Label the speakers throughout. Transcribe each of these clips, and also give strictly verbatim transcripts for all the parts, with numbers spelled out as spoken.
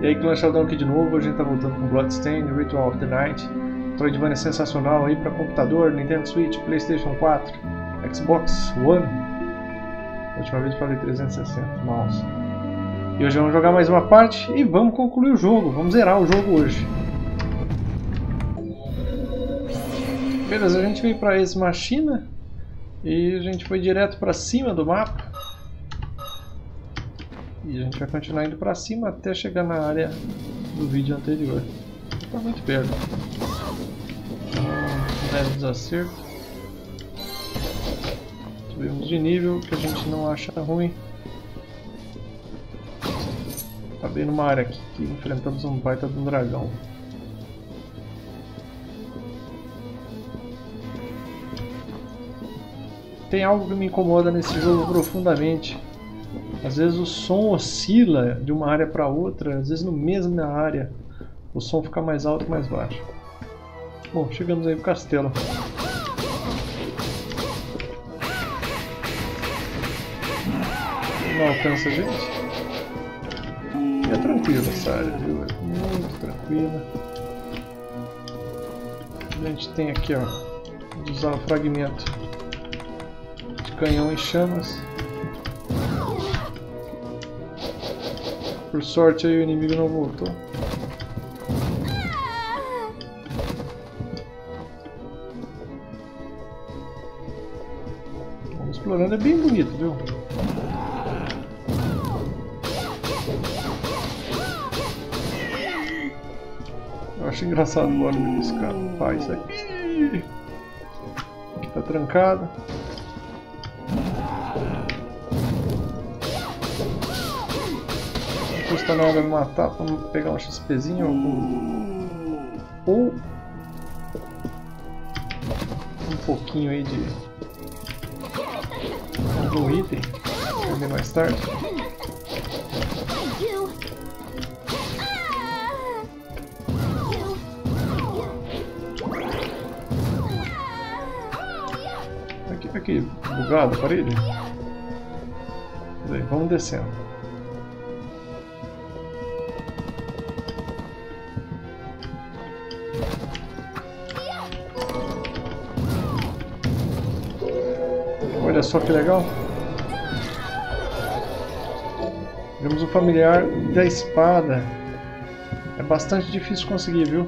Speaker 1: E aí, Clã Sheldon aqui de novo, a gente tá voltando com Bloodstained, Ritual of the Night. Metroidvania sensacional aí para computador, Nintendo Switch, PlayStation quatro, Xbox One. A última vez eu falei trezentos e sessenta, mouse. E hoje vamos jogar mais uma parte e vamos concluir o jogo, vamos zerar o jogo hoje. Beleza, a gente veio para Ex Machina e a gente foi direto para cima do mapa. E a gente vai continuar indo para cima até chegar na área do vídeo anterior. Está muito perto. Um leve desacerto. Subimos de nível que a gente não acha ruim. Acabei numa área aqui que enfrentamos um baita de um dragão. Tem algo que me incomoda nesse jogo profundamente. Às vezes o som oscila de uma área para outra, às vezes no mesmo na área o som fica mais alto e mais baixo. Bom, chegamos aí pro castelo. Não alcança a gente. E é tranquilo essa área, viu? É muito tranquila. A gente tem aqui, ó, de usar o fragmento de canhão em chamas. Por sorte aí o inimigo não voltou. Vamos explorando, é bem bonito, viu? Eu acho engraçado o barulho desse cara. Faz isso aqui. Aqui tá trancado. Custa nada me matar para pegar um XPzinho ou, ou um pouquinho aí de algum item para ver mais tarde. Aqui, aqui bugado a parede. Daí, vamos descendo. Olha só que legal. Vemos o familiar da espada. É bastante difícil conseguir, viu?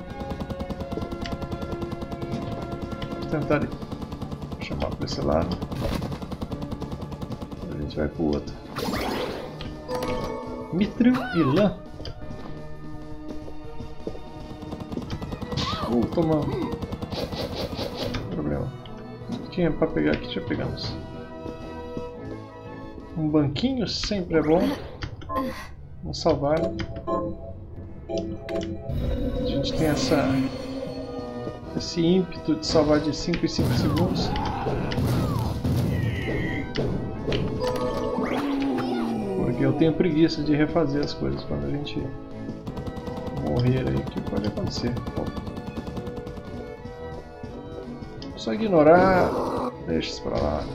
Speaker 1: Vou tentar chamar para esse lado. A gente vai para o outro. Mithril e lã. Uh, tomamos. Não tem problema. Tinha para pegar aqui, já pegamos. Um banquinho sempre é bom. Vamos salvar. A gente tem essa, esse ímpeto de salvar de cinco em cinco segundos. Porque eu tenho preguiça de refazer as coisas quando a gente morrer aí. O que pode acontecer? Só ignorar. Deixa isso pra lá.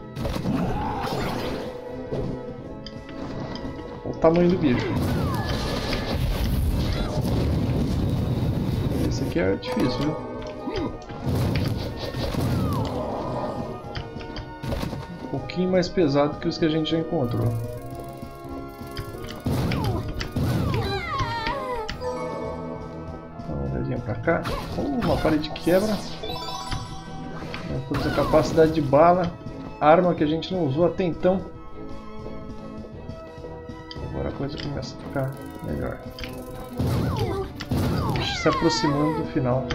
Speaker 1: O tamanho do bicho. Esse aqui é difícil, viu? Um pouquinho mais pesado que os que a gente já encontrou. Dá uma olhadinha pra cá. Oh, uma parede quebra. Temos a capacidade de bala. Arma que a gente não usou até então. Agora a coisa começa a ficar melhor. Se aproximando do final.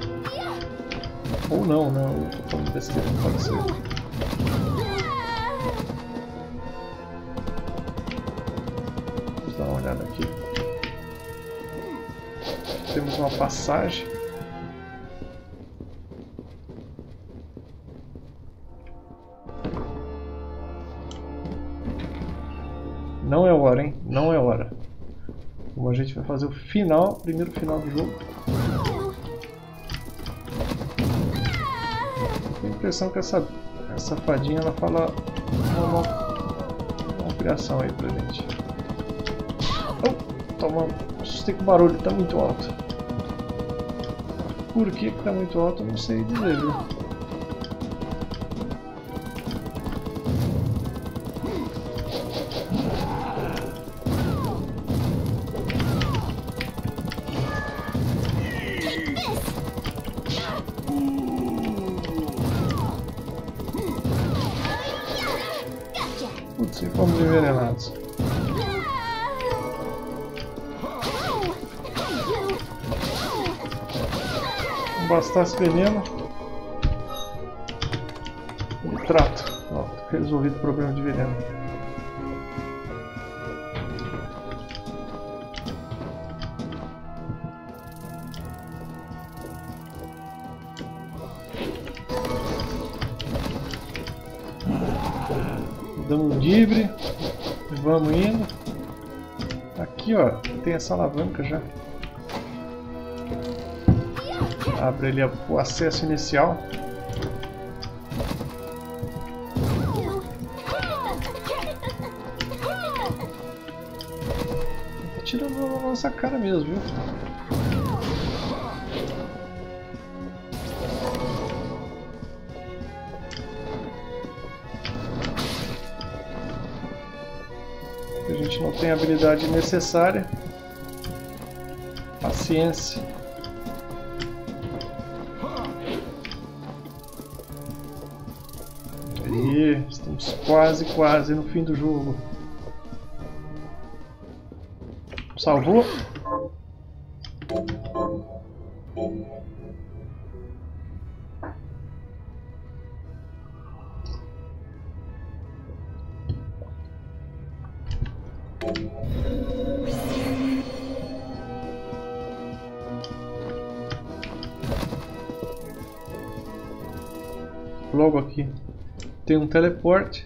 Speaker 1: Ou não, não. Eu tô falando besteira, pode ser. Vamos dar uma olhada aqui. Temos uma passagem. Não é hora, hein? Não é hora. Como a gente vai fazer o final, primeiro final do jogo. Tenho a impressão que essa, essa fadinha ela fala uma, uma, uma criação aí pra gente. Oh! Toma, assustei que o barulho tá muito alto. Por que que tá muito alto, eu não sei dizer, viu? Putz, e fomos envenenados. Bastasse veneno e trato. Ó, resolvido o problema de veneno. Damos um dibre e vamos indo. Aqui, ó, tem essa alavanca já. Abre ali o acesso inicial. Tá tirando na nossa cara mesmo, viu? A gente não tem a habilidade necessária. Paciência. Aí, estamos quase, quase no fim do jogo. Salvou. Logo aqui tem um teleporte.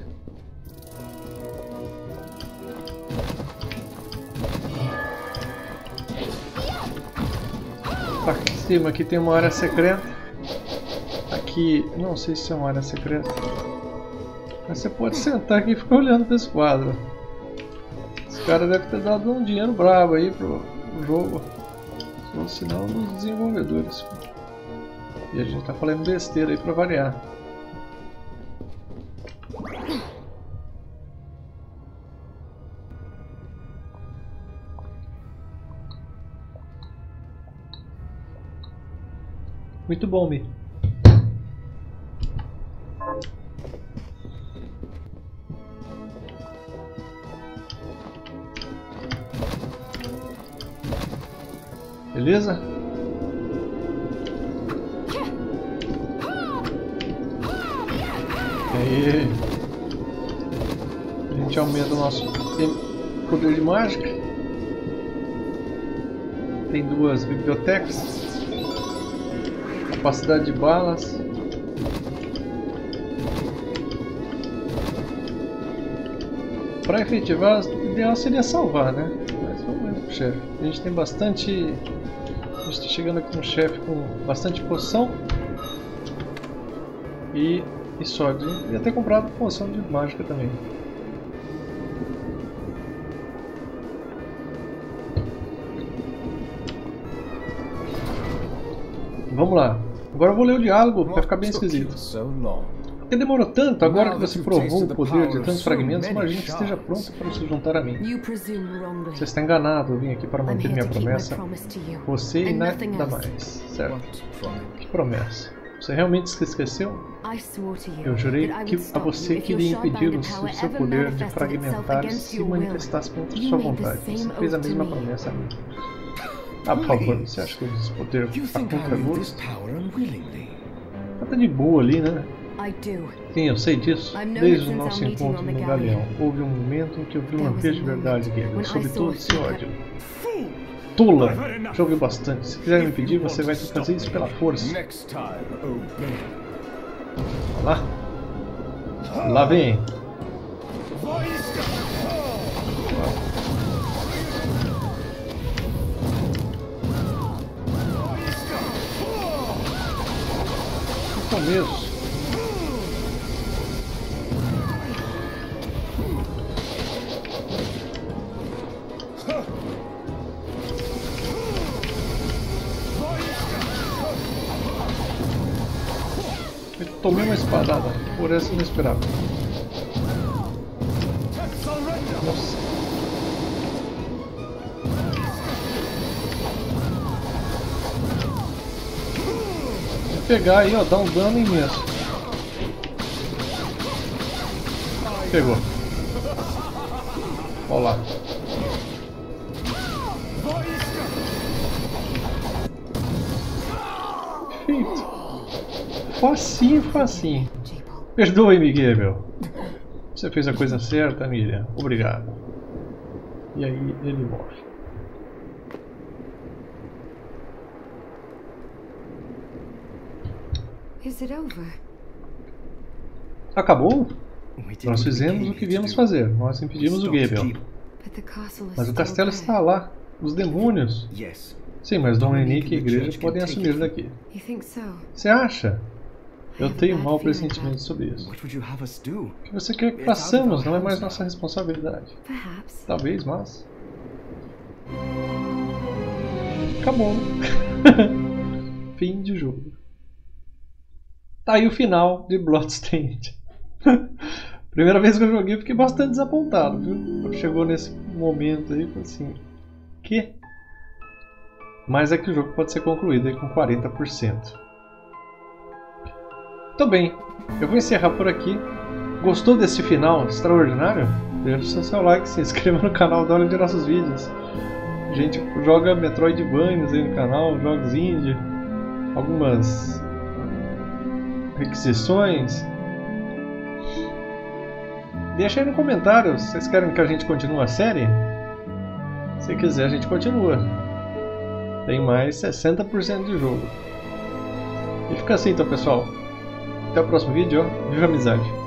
Speaker 1: Aqui em cima aqui tem uma área secreta. Aqui, não sei se é uma área secreta. Mas você pode sentar aqui e ficar olhando para esse quadro. Esse cara deve ter dado um dinheiro brabo aí pro jogo. Ou senão dos desenvolvedores. E a gente tá falando besteira aí para variar. Muito bom, Mi. Beleza? Aí. A gente aumenta o nosso poder de mágica. Tem duas bibliotecas. Capacidade de balas. Para efetivar, o ideal seria salvar, né? Mas vamos ver pro chefe. A gente tem bastante. A gente está chegando aqui no chefe com bastante poção e, e sódio. Ia ter comprado poção de mágica também. Vamos lá. Agora eu vou ler o diálogo, vai ficar bem esquisito. Porque demorou tanto, agora que você provou o poder de tantos fragmentos, imagino que esteja pronto para se juntar a mim. Você está enganado, eu vim aqui para manter minha promessa. Você e nada mais, certo? Que promessa? Você realmente se esqueceu? Eu jurei que a você que iria impedir se o seu poder de fragmentar se manifestasse contra sua vontade. Você fez a mesma promessa a mim. Ah, por favor, você acha que esse poder está contra gosto? Ela tá de boa ali, né? Sim, eu sei disso. Desde o nosso encontro no Galeão, houve um momento em que eu vi um lampejo de verdade, Gabriel, sobre todo esse ódio. Tula! Já ouviu bastante. Se quiser me impedir, você vai ter que fazer isso pela força. Lá. Lá vem. No começo. tomei uma espadada. Por essa eu não esperava. Nossa. Vou pegar aí, ó, dá um dano imenso. Pegou. Olha lá. Feito. Facinho, facinho. Perdoe-me, Gabriel. Você fez a coisa certa, Miriam. Obrigado. E aí ele morre. Acabou? Nós fizemos o que viemos fazer. Nós impedimos o Gabriel. Mas o castelo está lá. Os demônios. Sim, mas Dom Henrique e a igreja podem assumir daqui. Você acha? Eu tenho um mau pressentimento sobre isso. O que você quer que façamos? Não é mais nossa responsabilidade. Talvez, mas... Acabou. Fim de jogo. Tá aí o final de Bloodstained. Primeira vez que eu joguei, fiquei bastante desapontado, viu? Chegou nesse momento aí, assim... Que? Mas é que o jogo pode ser concluído aí com quarenta por cento. Muito bem, eu vou encerrar por aqui. Gostou desse final extraordinário? Deixa o seu like, se inscreva no canal, dá uma olhada nos nossos vídeos. A gente joga Metroidvanias aí no canal, jogos indie, algumas requisições. Deixa aí no comentário, vocês querem que a gente continue a série? Se quiser a gente continua. Tem mais sessenta por cento de jogo. E fica assim então, pessoal. Até o próximo vídeo, ó. Viva a amizade!